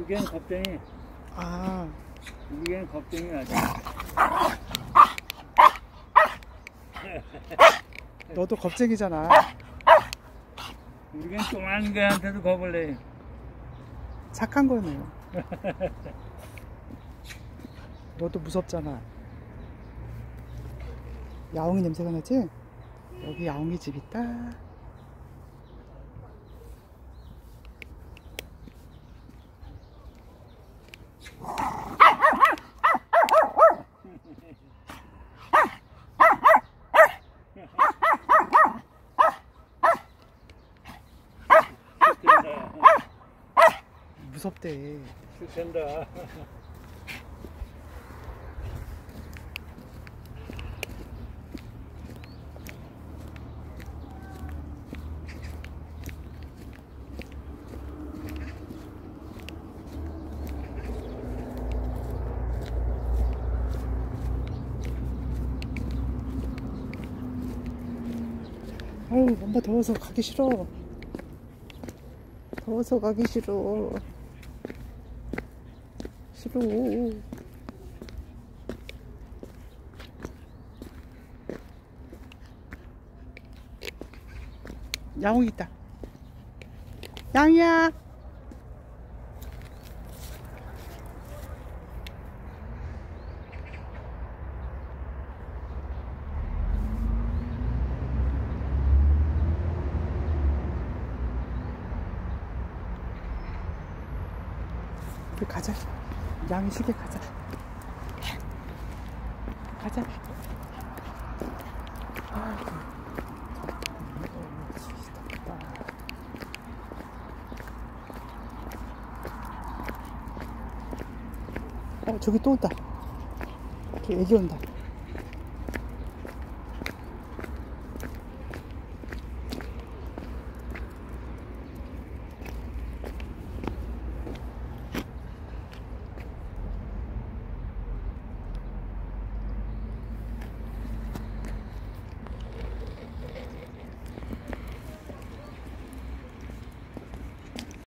걔는 겁쟁이. 아. 우리 걔는 겁쟁이 아직. 너도 겁쟁이잖아. 우리 걔는 조그만 개한테도 겁을 내. 착한 거네요. 너도 무섭잖아. 야옹이 냄새가 나지? 여기 야옹이 집 있다. 무섭대. 된다. 아유, 엄마 더워서 가기 싫어. 더워서 가기 싫어. 싫어. 야옹이 있다. 양이야. 우리 가자. 양이 쉬게 가자. 가자. 저기 또 온다. 저기 애기 온다.